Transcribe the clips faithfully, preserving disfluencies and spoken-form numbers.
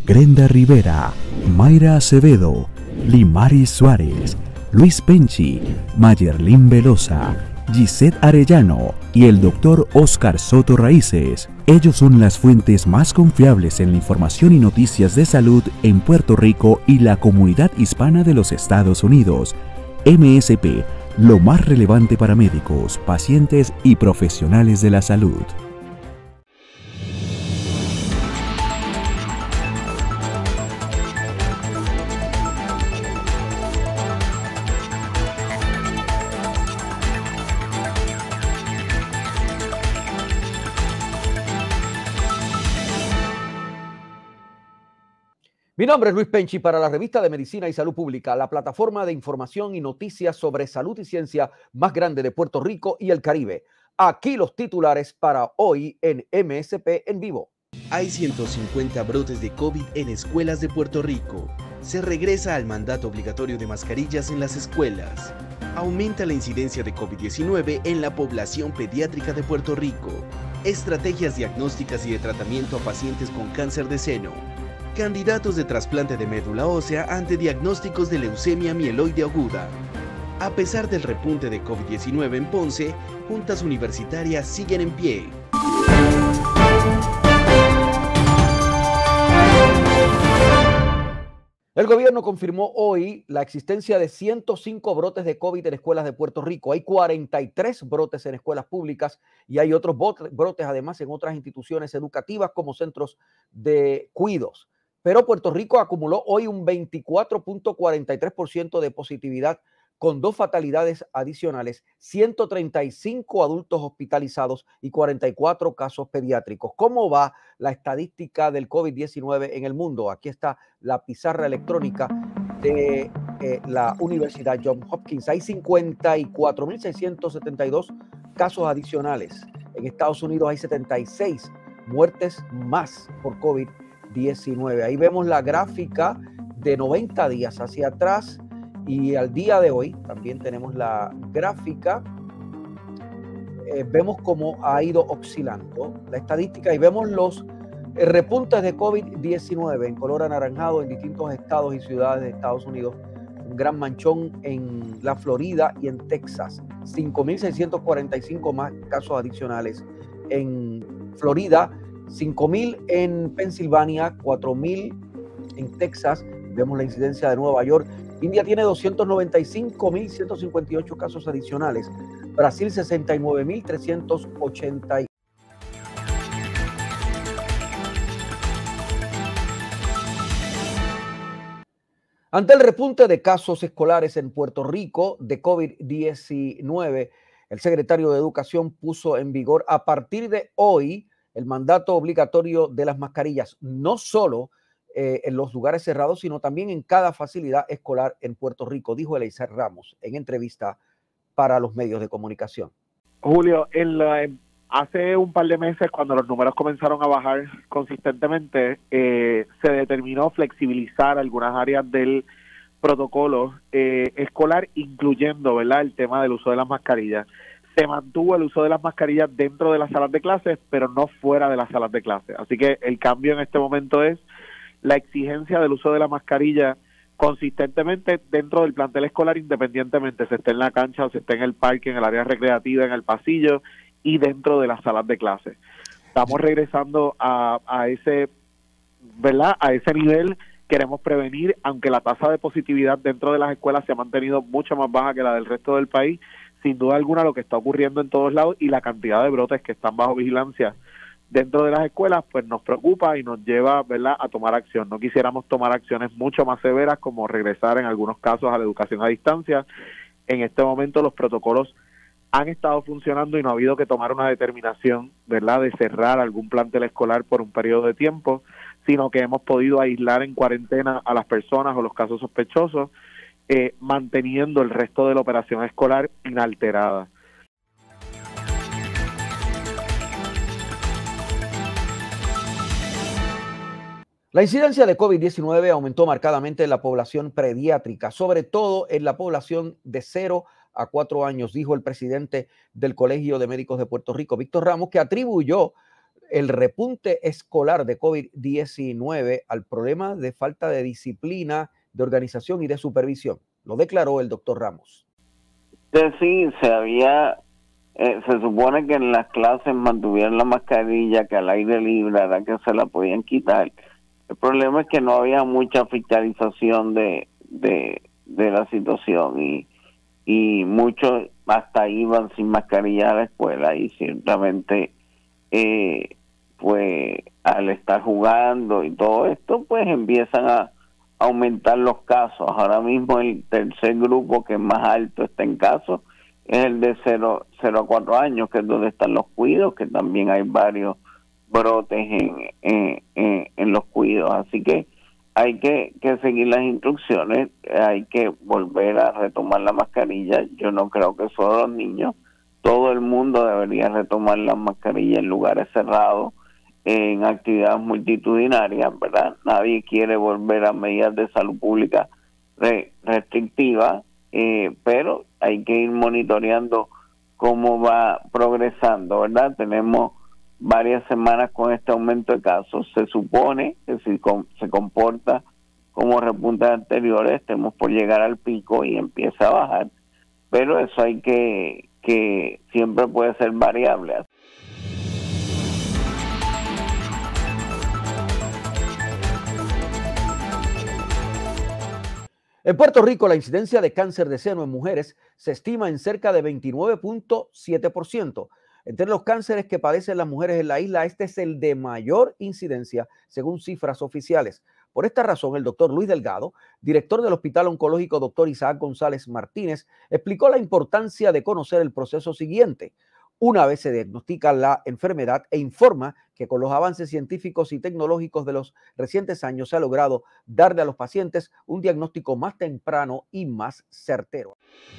Grenda Rivera, Mayra Acevedo, Limaris Suárez, Luis Penchi, Mayerlin Velosa, Gisette Arellano y el doctor Oscar Soto Raíces. Ellos son las fuentes más confiables en la información y noticias de salud en Puerto Rico y la comunidad hispana de los Estados Unidos. M S P, lo más relevante para médicos, pacientes y profesionales de la salud. Mi nombre es Luis Penchi para la revista de Medicina y Salud Pública, la plataforma de información y noticias sobre salud y ciencia más grande de Puerto Rico y el Caribe. Aquí los titulares para hoy en M S P en vivo. Hay ciento cincuenta brotes de COVID en escuelas de Puerto Rico. Se regresa al mandato obligatorio de mascarillas en las escuelas. Aumenta la incidencia de COVID diecinueve en la población pediátrica de Puerto Rico. Estrategias diagnósticas y de tratamiento a pacientes con cáncer de seno. Candidatos de trasplante de médula ósea ante diagnósticos de leucemia mieloide aguda. A pesar del repunte de COVID diecinueve en Ponce, juntas universitarias siguen en pie. El gobierno confirmó hoy la existencia de ciento cinco brotes de COVID en escuelas de Puerto Rico. Hay cuarenta y tres brotes en escuelas públicas y hay otros brotes además en otras instituciones educativas como centros de cuidados. Pero Puerto Rico acumuló hoy un veinticuatro punto cuarenta y tres por ciento de positividad con dos fatalidades adicionales, ciento treinta y cinco adultos hospitalizados y cuarenta y cuatro casos pediátricos. ¿Cómo va la estadística del COVID diecinueve en el mundo? Aquí está la pizarra electrónica de eh, la Universidad Johns Hopkins. Hay cincuenta y cuatro mil seiscientos setenta y dos casos adicionales. En Estados Unidos hay setenta y seis muertes más por COVID diecinueve. Ahí vemos la gráfica de noventa días hacia atrás y al día de hoy también tenemos la gráfica. Eh, vemos cómo ha ido oscilando la estadística y vemos los eh, repuntes de COVID diecinueve en color anaranjado en distintos estados y ciudades de Estados Unidos. Un gran manchón en la Florida y en Texas. cinco mil seiscientos cuarenta y cinco más casos adicionales en Florida, cinco mil en Pensilvania, cuatro mil en Texas. Vemos la incidencia de Nueva York. India tiene doscientos noventa y cinco mil ciento cincuenta y ocho casos adicionales. Brasil sesenta y nueve mil trescientos ochenta. Ante el repunte de casos escolares en Puerto Rico de COVID diecinueve, el secretario de Educación puso en vigor a partir de hoy el mandato obligatorio de las mascarillas, no solo eh, en los lugares cerrados, sino también en cada facilidad escolar en Puerto Rico, dijo Eliezer Ramos en entrevista para los medios de comunicación. Julio, en la, hace un par de meses, cuando los números comenzaron a bajar consistentemente, eh, se determinó flexibilizar algunas áreas del protocolo eh, escolar, incluyendo, ¿verdad?, el tema del uso de las mascarillas. Se mantuvo el uso de las mascarillas dentro de las salas de clases, pero no fuera de las salas de clases. Así que el cambio en este momento es la exigencia del uso de la mascarilla consistentemente dentro del plantel escolar, independientemente se esté en la cancha o se esté en el parque, en el área recreativa, en el pasillo y dentro de las salas de clases. Estamos regresando a, a ese, ¿verdad?, a ese nivel. Queremos prevenir, aunque la tasa de positividad dentro de las escuelas se ha mantenido mucho más baja que la del resto del país, sin duda alguna lo que está ocurriendo en todos lados y la cantidad de brotes que están bajo vigilancia dentro de las escuelas, pues nos preocupa y nos lleva, ¿verdad?, a tomar acción. No quisiéramos tomar acciones mucho más severas como regresar en algunos casos a la educación a distancia. En este momento los protocolos han estado funcionando y no ha habido que tomar una determinación, ¿verdad?, de cerrar algún plantel escolar por un periodo de tiempo, sino que hemos podido aislar en cuarentena a las personas o los casos sospechosos, eh, manteniendo el resto de la operación escolar inalterada. La incidencia de COVID diecinueve aumentó marcadamente en la población pediátrica, sobre todo en la población de cero a cuatro años, dijo el presidente del Colegio de Médicos de Puerto Rico, Víctor Ramos, que atribuyó el repunte escolar de COVID diecinueve al problema de falta de disciplina, de organización y de supervisión. Lo declaró el doctor Ramos. Sí, se había, eh, se supone que en las clases mantuvieran la mascarilla, que al aire libre era que se la podían quitar. El problema es que no había mucha fiscalización de, de, de la situación y, y muchos hasta iban sin mascarilla a la escuela y ciertamente eh, pues al estar jugando y todo esto pues empiezan a aumentar los casos. Ahora mismo el tercer grupo que más alto está en casos es el de cero a cuatro años, que es donde están los cuidos, que también hay varios brotes en, en, en, en los cuidos. Así que hay que, que seguir las instrucciones, hay que volver a retomar la mascarilla. Yo no creo que solo los niños, todo el mundo debería retomar la mascarilla en lugares cerrados, en actividades multitudinarias, ¿verdad? Nadie quiere volver a medidas de salud pública re, restrictivas, eh, pero hay que ir monitoreando cómo va progresando, ¿verdad? Tenemos varias semanas con este aumento de casos. Se supone que si com, se comporta como repuntes anteriores, estemos por llegar al pico y empieza a bajar, pero eso hay que, que siempre puede ser variable. En Puerto Rico, la incidencia de cáncer de seno en mujeres se estima en cerca de veintinueve punto siete por ciento. Entre los cánceres que padecen las mujeres en la isla, este es el de mayor incidencia, según cifras oficiales. Por esta razón, el doctor Luis Delgado, director del Hospital Oncológico doctor Isaac González Martínez, explicó la importancia de conocer el proceso siguiente. Una vez se diagnostica la enfermedad e informa que con los avances científicos y tecnológicos de los recientes años se ha logrado darle a los pacientes un diagnóstico más temprano y más certero.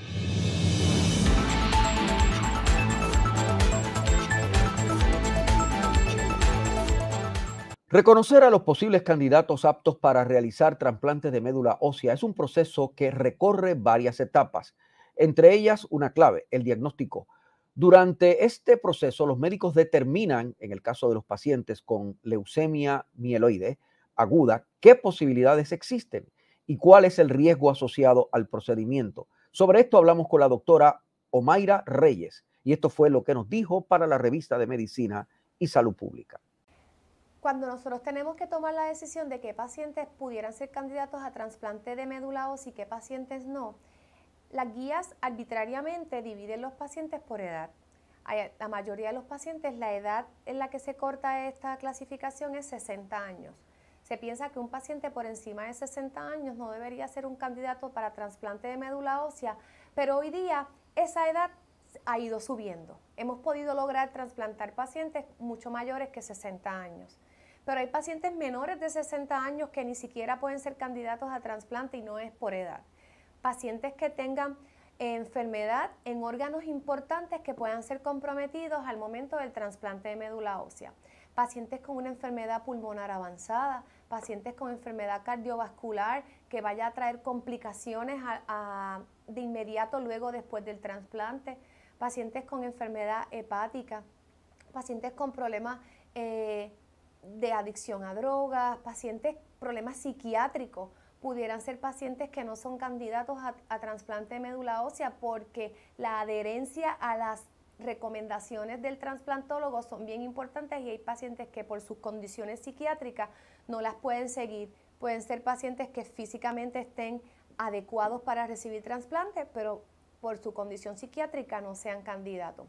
Reconocer a los posibles candidatos aptos para realizar trasplantes de médula ósea es un proceso que recorre varias etapas, entre ellas una clave, el diagnóstico. Durante este proceso, los médicos determinan, en el caso de los pacientes con leucemia mieloide aguda, qué posibilidades existen y cuál es el riesgo asociado al procedimiento. Sobre esto hablamos con la doctora Omaira Reyes, y esto fue lo que nos dijo para la revista de Medicina y Salud Pública. Cuando nosotros tenemos que tomar la decisión de qué pacientes pudieran ser candidatos a trasplante de médula ósea y qué pacientes no, las guías arbitrariamente dividen los pacientes por edad. La mayoría de los pacientes, la edad en la que se corta esta clasificación es sesenta años. Se piensa que un paciente por encima de sesenta años no debería ser un candidato para trasplante de médula ósea, pero hoy día esa edad ha ido subiendo. Hemos podido lograr trasplantar pacientes mucho mayores que sesenta años. Pero hay pacientes menores de sesenta años que ni siquiera pueden ser candidatos a trasplante y no es por edad. Pacientes que tengan enfermedad en órganos importantes que puedan ser comprometidos al momento del trasplante de médula ósea. Pacientes con una enfermedad pulmonar avanzada, pacientes con enfermedad cardiovascular que vaya a traer complicaciones a, a, de inmediato luego después del trasplante, pacientes con enfermedad hepática, pacientes con problemas eh, de adicción a drogas, pacientes, problemas psiquiátricos, pudieran ser pacientes que no son candidatos a, a trasplante de médula ósea porque la adherencia a las recomendaciones del trasplantólogo son bien importantes y hay pacientes que por sus condiciones psiquiátricas no las pueden seguir. Pueden ser pacientes que físicamente estén adecuados para recibir trasplante, pero por su condición psiquiátrica no sean candidatos.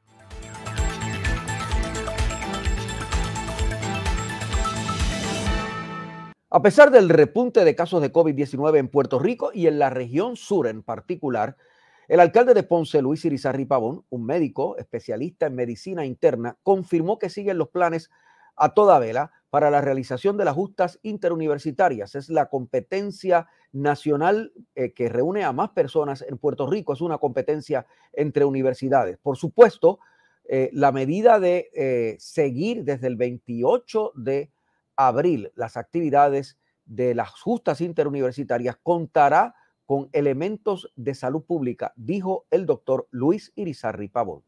A pesar del repunte de casos de COVID diecinueve en Puerto Rico y en la región sur en particular, el alcalde de Ponce, Luis Irizarry Pavón, un médico especialista en medicina interna, confirmó que siguen los planes a toda vela para la realización de las justas interuniversitarias. Es la competencia nacional eh, que reúne a más personas en Puerto Rico. Es una competencia entre universidades. Por supuesto, eh, la medida de eh, seguir desde el veintiocho de abril las actividades de las justas interuniversitarias contará con elementos de salud pública, dijo el doctor Luis Irizarry Pavón.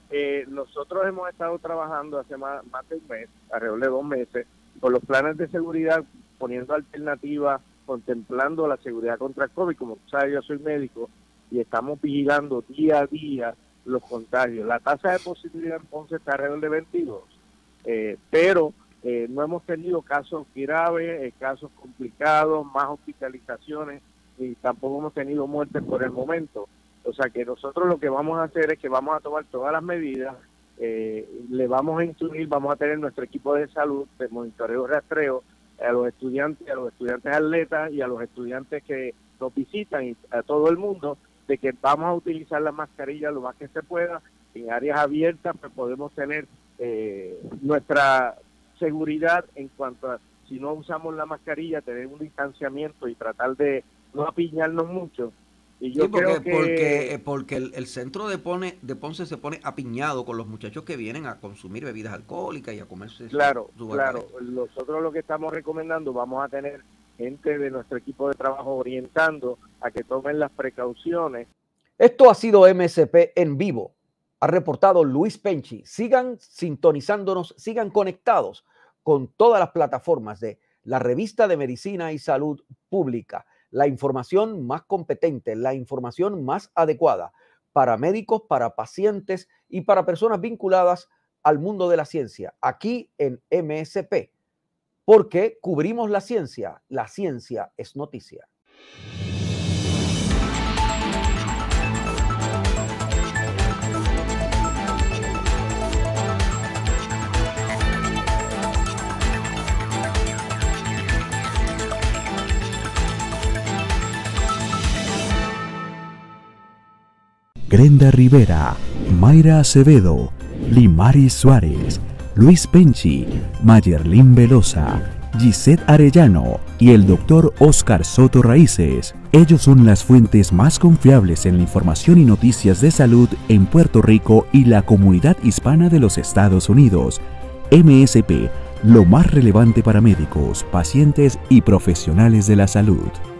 eh, nosotros hemos estado trabajando hace más, más de un mes, alrededor de dos meses, con los planes de seguridad, poniendo alternativas, contemplando la seguridad contra el COVID. Como tú sabes, yo soy médico y estamos vigilando día a día los contagios. La tasa de positividad en Ponce está alrededor de veintidós, eh, pero eh, no hemos tenido casos graves, eh, casos complicados, más hospitalizaciones, y tampoco hemos tenido muertes por el momento. O sea que nosotros lo que vamos a hacer es que vamos a tomar todas las medidas, eh, le vamos a instruir, vamos a tener nuestro equipo de salud, de monitoreo y rastreo, a los estudiantes, a los estudiantes atletas y a los estudiantes que nos visitan y a todo el mundo, de que vamos a utilizar la mascarilla lo más que se pueda. En áreas abiertas pues podemos tener eh, nuestra seguridad en cuanto a, si no usamos la mascarilla, tener un distanciamiento y tratar de no apiñarnos mucho. Y yo sí, porque, creo que... porque, porque el, el centro de, pone, de Ponce se pone apiñado con los muchachos que vienen a consumir bebidas alcohólicas y a comerse. Claro, su, su claro. Nosotros lo que estamos recomendando, vamos a tener gente de nuestro equipo de trabajo orientando a que tomen las precauciones. Esto ha sido M S P en vivo. Ha reportado Luis Penchi. Sigan sintonizándonos, sigan conectados con todas las plataformas de la Revista de Medicina y Salud Pública. La información más competente, la información más adecuada para médicos, para pacientes y para personas vinculadas al mundo de la ciencia, aquí en M S P, porque cubrimos la ciencia. La ciencia es noticia. Grenda Rivera, Mayra Acevedo, Limaris Suárez, Luis Penchi, Mayerlin Velosa, Gisette Arellano y el doctor Oscar Soto Raíces. Ellos son las fuentes más confiables en la información y noticias de salud en Puerto Rico y la comunidad hispana de los Estados Unidos. M S P, lo más relevante para médicos, pacientes y profesionales de la salud.